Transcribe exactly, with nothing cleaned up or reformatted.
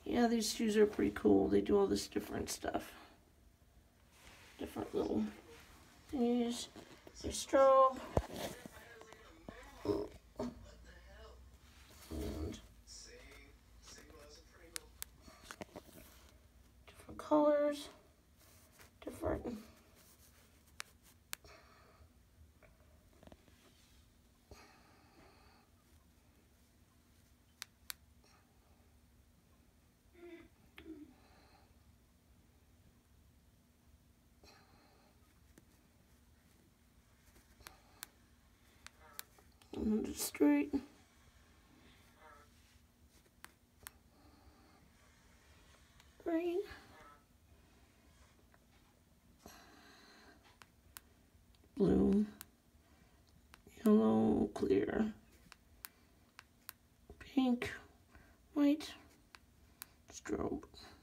Yeah, these shoes are pretty cool. They do all this different stuff. Different little things. There's strobe. And different colors. Different. And just straight. Green. Blue. Yellow, clear. Pink. White. Strobe.